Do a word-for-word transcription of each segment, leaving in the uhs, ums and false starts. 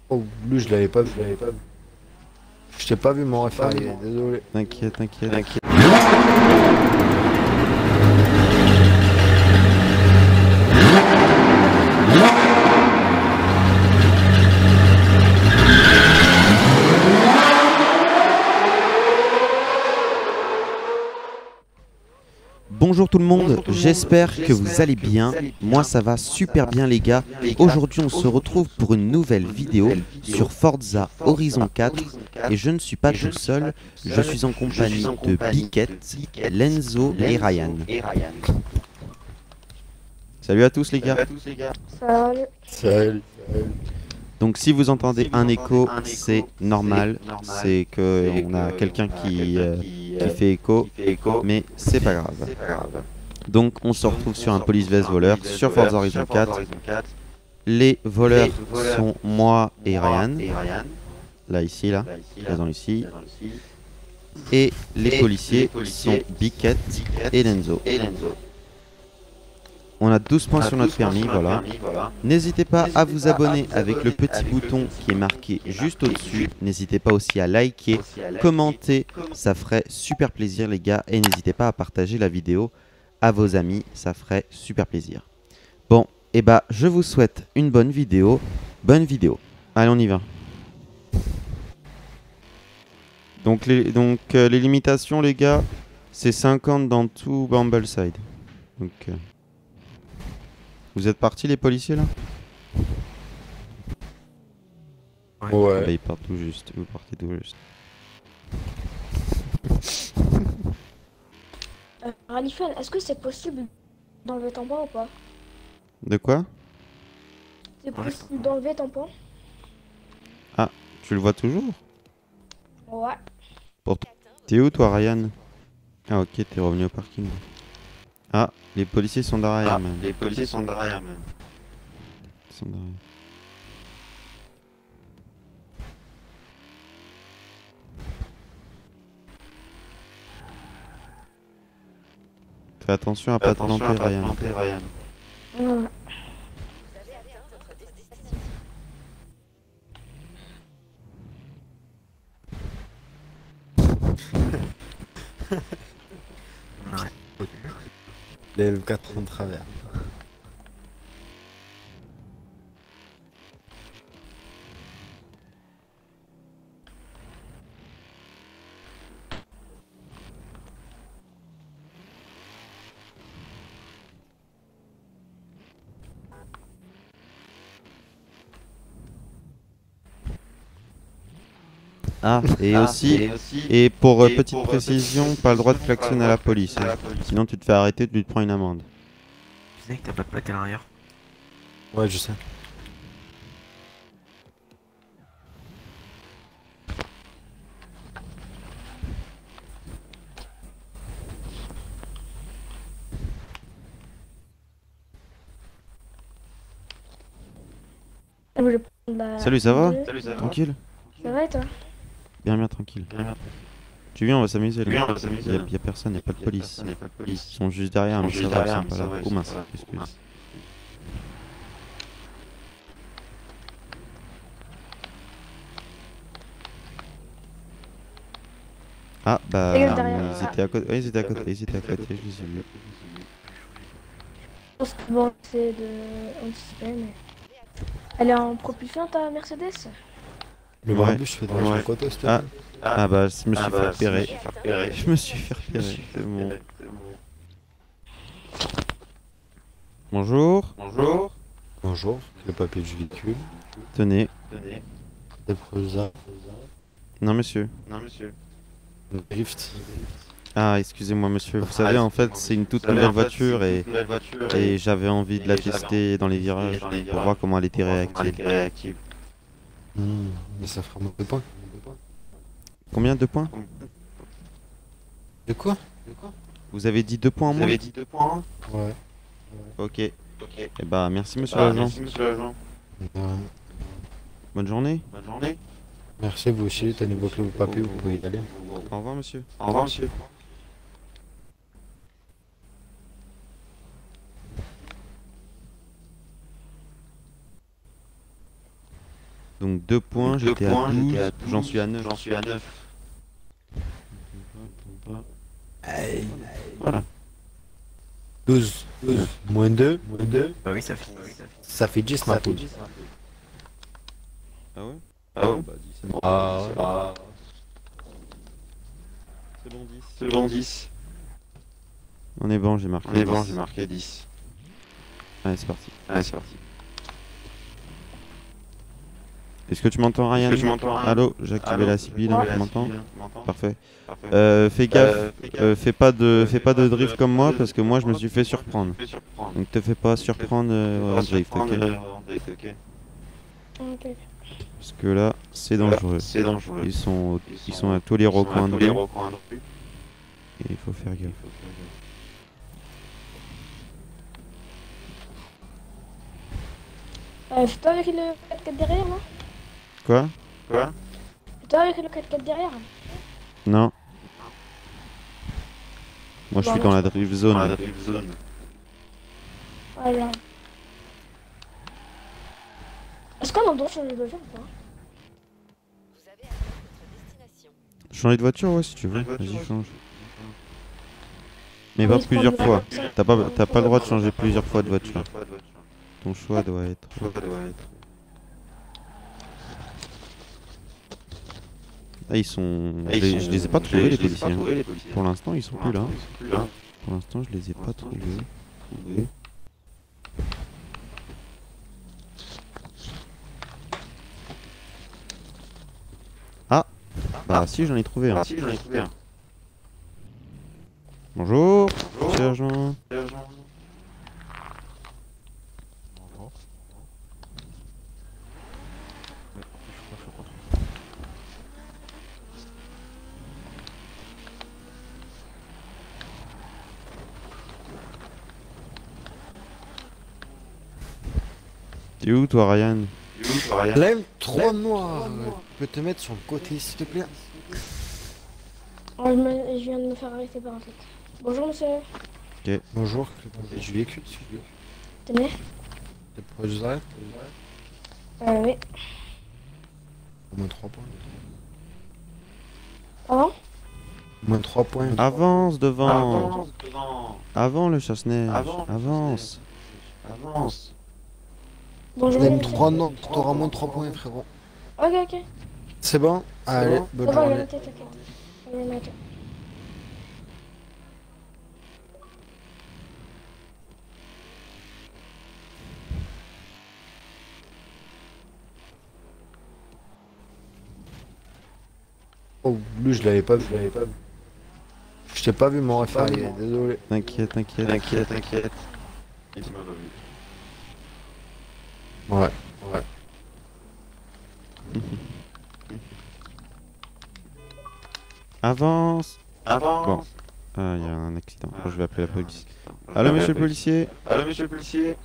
Oh, lui, je l'avais pas vu, je l'avais pas vu. Je t'ai pas vu mon référé, désolé. T'inquiète, t'inquiète. T'inquiète. Bonjour tout le monde, j'espère que vous allez bien. Moi ça va super bien les gars. Aujourd'hui on se retrouve pour une nouvelle vidéo sur Forza Horizon quatre. Et je ne suis pas tout seul, je suis en compagnie de Biquette, Lenzo et Ryan. Salut à tous les gars. Salut. Salut. Donc si vous entendez un écho, c'est normal. C'est que on a quelqu'un qui, euh, qui fait écho, mais c'est pas grave. Donc on se retrouve sur un police vest voleur sur Forza Horizon quatre. Les voleurs sont moi et Ryan. Là ici, là, présent ici. Et les policiers sont Biquette et Lenzo. On a douze points sur notre permis, voilà. N'hésitez pas à vous abonner avec le petit bouton qui est marqué juste au-dessus. N'hésitez pas aussi à liker, commenter, ça ferait super plaisir les gars. Et n'hésitez pas à partager la vidéo à vos amis, ça ferait super plaisir. Bon, et bah je vous souhaite une bonne vidéo. Bonne vidéo. Allez, on y va. Donc les, donc, euh, les limitations les gars, c'est cinquante dans tout Bumbleside. Donc... Euh... Vous êtes partis les policiers là? Ouais. Ah bah ils partent tout juste, vous partez tout juste. Euh, Ralifan, est-ce que c'est possible d'enlever ton pain ou pas? De quoi? C'est possible d'enlever ton pain? Ah, tu le vois toujours? Ouais. Pour t- T'es où toi Ryan? Ah ok, t'es revenu au parking. Ah, les policiers sont derrière Ah, même. les policiers sont derrière même. Ils sont derrière. Fais attention à Fais pas te attention à planter pas te Ryan. planter, Ryan. Ouais. Les L quatre en travers. Ah, et Ah, aussi, et aussi, et pour euh, et petite pour, euh, précision, petite pas le droit de précision, pas le klaxonner à droit la de police. klaxonner à Hein. la police. Sinon tu te fais arrêter, tu te prends une amende. Tu sais que t'as pas de plaque à l'arrière. Ouais, je sais. Je voulais prendre la... Salut, ça va? Salut, ça va? Tranquille? Ça va et toi? Bien, bien, tranquille. Bien, bien. Tu viens, on va s'amuser là. Viens, on va s'amuser, Y'a là. y a personne, y'a pas de Y a police. personne, y a pas de police. Ils sont juste derrière, mais Ils sont ça juste va, ils derrière, sont mais pas ça là. va, ils Oh sont mince, pas là. excuse. Mince. Ah bah Regarde derrière. ils étaient à côté, ouais, ils étaient à côté, ils étaient à côté, je les ai vus. Je pense que bon, c'est de anticiper, mais... Elle est en propulsion ta Mercedes? Le Ouais. barbu, je fais dans Ouais. le côté, s'il te Ah. plaît. Ah bah je me suis Ah fait bah, repérer. je me suis fait repérer. Je me suis fait Je me repérer, suis fait c'est bon. repérer, c'est bon. Bonjour, Bonjour. Bonjour, le papier du véhicule. tenez. Tenez. Les preuves Non monsieur. Non, monsieur. le drift. Ah excusez-moi monsieur, vous Ah, savez en excusez-moi, fait c'est une toute Vous savez, nouvelle en fait, voiture c'est une et, toute nouvelle voiture et j'avais envie de et la j'avais tester dans les virages dans les pour virages voir comment elle était pour voir comment elle réactive. était réactive. Hmm, mais ça fera beaucoup de points. Combien de points? De quoi? Vous avez dit deux points en Vous moins? avez dit deux points? Ouais. Ok. Et Ok. bah merci monsieur Ah, l'agent. merci, monsieur l'agent. Euh, Bonne journée. Bonne journée. merci, vous aussi, tenez vos clés, vos papiers, vous pouvez y aller. Au revoir monsieur. Au revoir, monsieur. Donc deux points, Deux j'étais à points, douze, j'étais à j'en douze, suis à neuf. J'en suis à neuf. Aïe. Voilà. douze. douze. Moins deux. Moins deux. Bah oui, ça fait. Ça fait dix, ma poule. Ah ouais? Ah ouais? Bah dix, c'est bon. Ah, ouais. Ah, C'est bon dix. c'est bon dix. On est bon, j'ai marqué On est bon, dix. j'ai marqué dix. Allez, c'est parti. Allez, c'est parti. Est-ce que tu m'entends, Ryan? Est-ce que tu m'entends, Ryan? Allô, j'ai activé Allô? la Sibylle, Ouais. tu m'entends? Tu m'entends? Parfait. Parfait. Euh, fais gaffe, Euh, fais gaffe. euh, fais pas de, fais pas de drift euh, comme moi de- parce que moi je me suis fait surprendre. Fais surprendre. Donc te fais pas surprendre euh, en drift, ok? Surprendre, euh, en drift, ok. Ok. Parce que là, c'est dangereux. C'est dangereux. Ils sont, Ils ils sont- sont à tous les Ils sont à recoins de tous les rue recoins de rue. et il faut faire gaffe. Euh, c'est toi avec le quatre quatre derrière, là? Quoi? Quoi? C'est toi avec le quatre quatre derrière? Non. Moi je suis dans la drift Dans zone. la drift zone. Voilà. Est-ce qu'on a le droit de changer de voiture ou pas? Vous avez atteint votre destination. Changer de voiture, ouais, si tu veux. Changer de voiture, Vas-y, ouais. change. Mais Oui, pas je plusieurs prends fois. le- T'as pas, t'as pas le droit de changer plusieurs fois de voiture. Plusieurs fois de voiture. Ton choix doit être. Choix doit être. Ah, ils sont. Ah, Je ils les, sont- je les ai pas je trouvés, les je les ai pas policiers. hein. trouvés, les policiers. Pour l'instant, ils sont plus là. Ils sont plus là. Pour l'instant, je les ai pas l'instant, je trouvés. Trouvés. Bah, si, j'en ai trouvé un. Ah si, j'en ai trouvé un. Bonjour, Bonjour. monsieur agent. Sergent. T'es où, toi, Ryan? Du coup, Ryan. La M trois noir. Tu peux te mettre sur le côté, s'il te plaît? Oh, je, me- je viens de me faire arrêter par un flic. Bonjour monsieur. Bonjour. Je véhicule, s'il vous plaît. Tenez. C'est pour les arrêts? Euh, oui. Au moins trois points. Pardon? Au moins trois points. Avance devant. Avance devant. Avant le chasse-neige. Avant le Avance. Avance. Bonjour La M monsieur. trois non, t'auras moins de trois points, frérot. Ok, ok. C'est bon? Allez, bon bonne C'est bon, il est journée. noté, t'inquiète. Il est noté. Oh, lui, je l'avais pas vu, je l'avais pas vu. Je t'ai pas vu, mon F A, désolé. T'inquiète, t'inquiète. T'inquiète, t'inquiète. Et tu m'as pas vu. Ouais, ouais. Avance. Avance. Ah, il y a un accident. Oh, je vais appeler la police. Allô, monsieur le policier? Allô, monsieur le policier.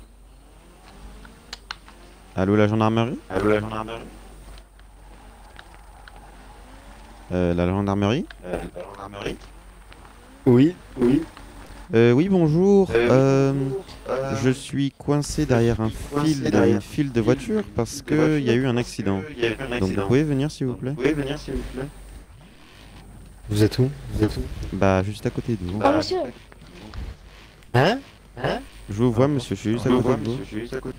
Allô, la gendarmerie? Allô, la gendarmerie. Euh, la gendarmerie? Euh, la gendarmerie. Oui. Oui. Euh, oui, bonjour. Euh, Euh, Euh, je suis coincé derrière un coincé fil, derrière une file de voiture parce de qu'il voiture y a eu un parce accident. que il y a eu un Donc vous accident. pouvez venir s'il vous plaît? Vous pouvez venir, s'il vous plaît? Vous êtes où? Vous êtes où? Bah, juste à côté de vous. Ah, monsieur. Hein? Je vous vois, monsieur, je suis juste à Je côté vois, de vous. monsieur, je suis juste à côté.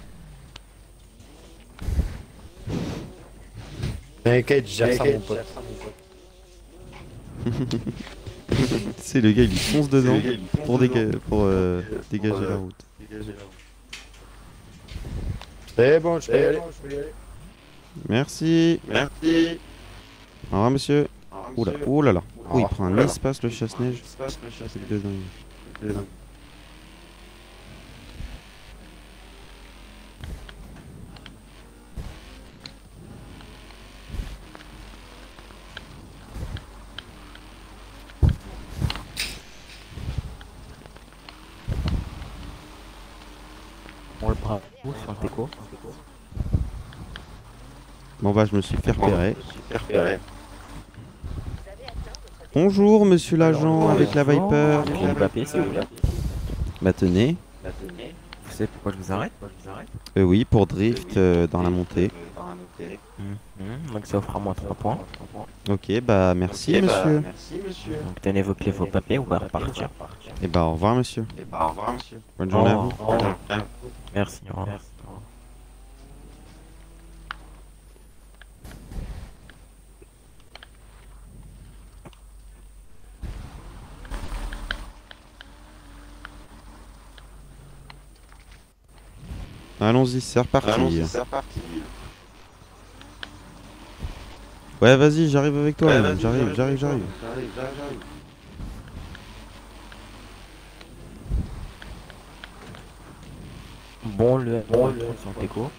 T'inquiète, j'ai ça, mon pote. C'est le gars, il fonce dedans Le gars, il fonce pour, dedans déga- pour euh, pour, dégager euh, la route. Dégagez la route. C'est bon, je peux y aller. Merci. Merci. Au revoir, monsieur. Au revoir, Oula, monsieur. oh là là. Oh, il Oh, prend un oula. espace le chasse-neige. Se passe, le chasse- C'est de dingue. le- On le prend où sur le déco? Bon bah, je me suis fait repérer. Super repéré. Bonjour, monsieur l'agent avec la Viper. J'ai le papier s'il vous plaît. Bah, tenez. Vous savez pourquoi je vous arrête? Euh, oui, pour drift euh, dans la montée. Dans donc ça vous fera moins trois points. Ok, bah merci Eh bah, monsieur. merci, monsieur. Donc tenez vos clés, vos papiers, on va repartir. Et bah au revoir monsieur. Et bah, au revoir, monsieur. Bonne journée à vous. Au revoir. Merci, au revoir. Allons-y, c'est reparti. Allons-y, c'est reparti. Ouais, vas-y, j'arrive avec toi. Ouais, Ryan. vas-y, J'arrive, j'arrive, j'arrive. J'arrive, j'arrive, j'arrive. Bon, le bon, le sur le déco.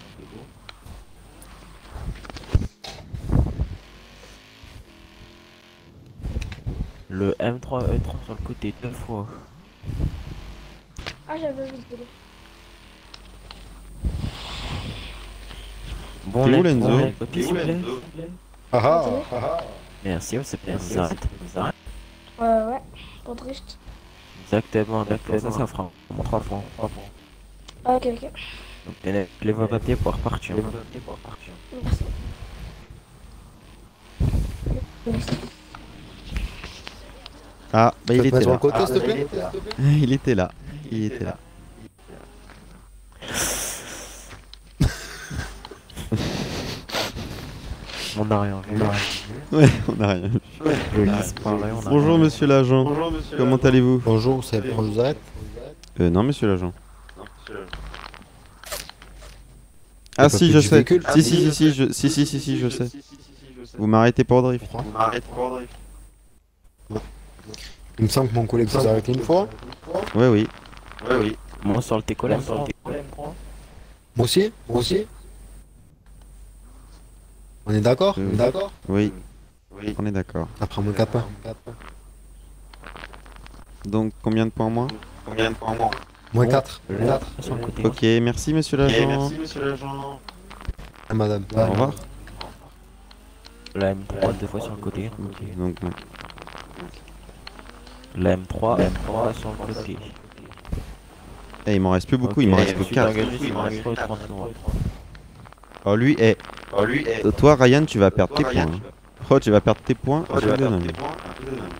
Le M trois E trois sur le côté deux fois. Ah, j'avais vu ce vélo. Bon, T'es où, les- Lenzo bon, les papiers, Et s'il où, vous plaît. Lenzo? Ah ah, Attendez. ah ah. Merci, oh, c'est bien, ça arrête. Ça arrête. Euh, ouais, pour drift. Exactement, exactement, ça fera moins trois points. trois points. Ah, ok, ok. Donc tenez les vos papiers pour repartir. Merci. Merci. Ah, bah il Tu peux te était mettre sur le là. côté, s'il te plaît? Il était là. Il était là. On n'a rien vu. Ouais, on a rien vu. Le lys parlait, on a Bonjour rien vu. monsieur l'agent. Bonjour, monsieur. Comment allez-vous? Bonjour, c'est on vous arrête? Euh, non monsieur l'agent. Non, monsieur. Ah pas si, plus je du sais. véhicule? Si, si, si, si, je... si, si, si, si, je sais. Si, si, si, si, je sais. Vous m'arrêtez pour drift. Vous m'arrêtez pour drift. Il me semble que mon collègue s'est arrêté une fois. Ouais, oui. Ouais, oui. Moi sur le T colère. Sur le T colère. Moi aussi? Moi aussi? On est d'accord? Euh, On est d'accord? Oui, Oui. on est d'accord. Après mon capin. Donc combien de points moins? Combien de points moins? Moins quatre. Le quatre. sur le côté. Ok, merci monsieur Ok, l'agent. merci, monsieur l'agent. Ah, madame. Au revoir. La M trois deux fois sur le côté. Ok, donc non. La M trois, M trois sur le côté. Eh, il m'en reste plus beaucoup, il m'en Ok, reste que je suis quatre. engagé, il m'en reste que trente euros. Oh lui, eh, Oh, lui, eh. euh, toi Ryan, tu vas perdre tes Toi, points. Ryan, hein. Oh, tu vas perdre tes points. Oh, à tu vas tout de perdre même. tes points. à tout de même.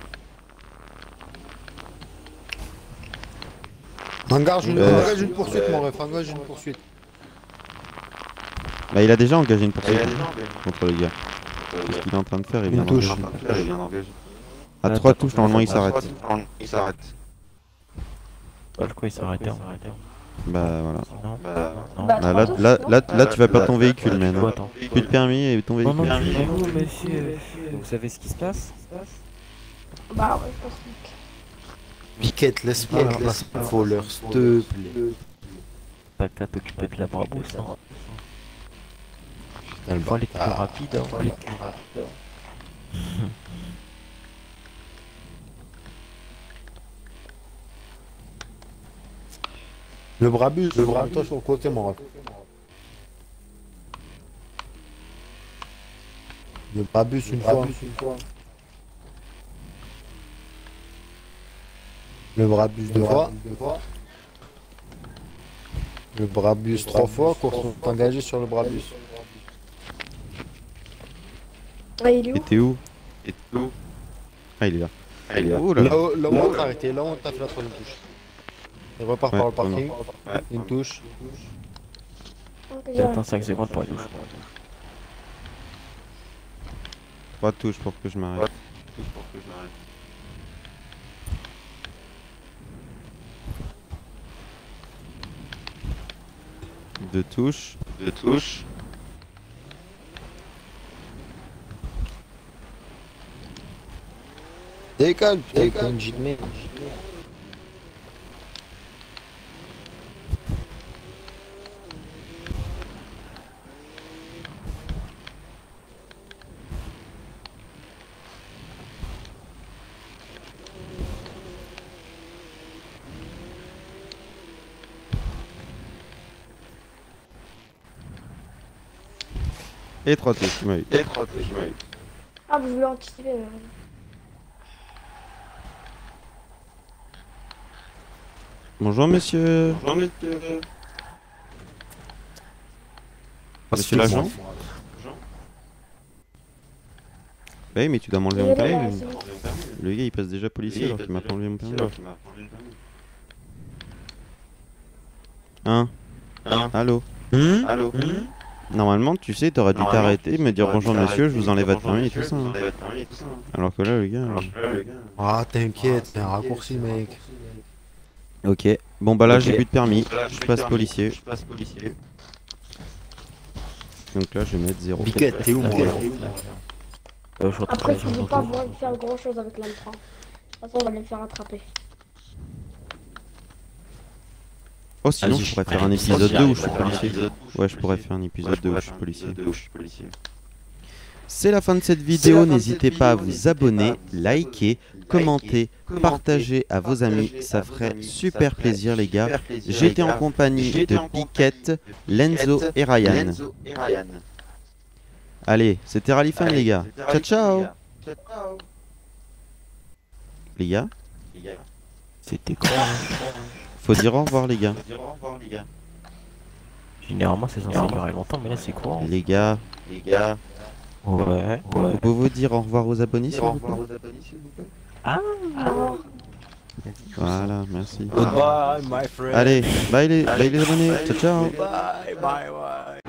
Engage une, Euh. engage une poursuite, mon ref. Engage une poursuite. Bah, il a déjà engagé une Et poursuite il y a des gens, mais- contre le gars. Qu'est-ce qu'il est en train de faire? Il Une vient touche. d'engager. Il est en train de faire, il vient d'engager. À trois touches, normalement, il À s'arrête. trois touches, Il s'arrête. Pourquoi il s'est arrêté en Bah voilà. Non, Bah, non. Bah, Bah, là, trois là, touches, là, non là, tu vas perdre ton véhicule, man. Quoi, hein. attends. Plus de permis et ton Non, non, véhicule. calmez-vous, monsieur. Vous savez ce qui se passe? Bah, ouais, je pense que. Piquette, laisse-moi la place au voleur, s'il te plaît. T'as qu'à t'occuper de la barbousse. Hein. Putain, le Faut aller plus bâtard. rapide. Hein. Faut aller plus rapide. Le Brabus, le Brabus, toi sur le côté, mon ref. Le Brabus une fois. Le Brabus deux fois. Le Brabus trois fois, qu'on s'est engagé sur le Brabus. Ah, il est Et où? t'es où? Et tout. Ah, il est là. Ah, il est là. Oh là là. Là où, là où on t'a arrêté, là où on t'a fait la troisième touche. Il repart Ouais, par le parking. Ouais. Une touche. Ok, J'attends cinq secondes pour aller. Trois touches pour que je m'arrête. Tout pour que je m'arrête. Deux touches. Deux touches. Décale, putain, décale, une de merde. Et trois touches, tu m'as eu. Et trois touches. Oui. Ah, vous voulez anticiper. euh. Bonjour monsieur. Bonjour, monsieur. Monsieur l'agent. Bah oui, mais tu dois m'enlever Et mon là, là, permis. c'est bon. Le gars il passe déjà policier alors qu'il m'a pas enlevé mon permis. Hein? Allô? Hum Allô? Normalement, tu sais, t'aurais dû Normalement, t'arrêter, me dire t'aurais dû bonjour monsieur, je t'arrêter, vous enlève me votre dire permis et bonjour, tout ça. monsieur, hein. je vous enlève votre permis et tout ça. Alors que là, le gars. Alors que là, le gars. Ah, t'inquiète, c'est un raccourci, mec. Ok, bon bah là Ok. j'ai plus de permis, Là, je j'ai passe permis, policier. Je passe policier. Donc là je vais mettre zéro. Biquette, t'es où, moi, là Euh, je suis en train Après, de si faire je un veux pas tour. voir faire grand chose avec l'M trois. De toute façon, on va les faire attraper. Oh sinon Vas-y, je pourrais je- faire un allez, épisode vas-y, deux où allez, je suis vas-y, policier. Ouais, je pourrais faire un épisode deux où je suis policier. C'est la fin de cette vidéo, n'hésitez pas à vous abonner, liker, commenter, partager à vos amis, ça ferait super plaisir les gars. J'étais en compagnie de Piquette, Lenzo et Ryan. Allez, c'était Rallyfan les gars. Ciao ciao les gars. C'était quoi? Faut dire au revoir les gars. Généralement, c'est censé durer longtemps, mais là, c'est quoi? Les gars, Ouais, ouais. vous pouvez dire au revoir aux abonnés s'il vous plaît? Non. Voilà, merci. Goodbye, my friend. Allez, bye les, bye les abonnés, ciao ciao. Bye, bye, bye.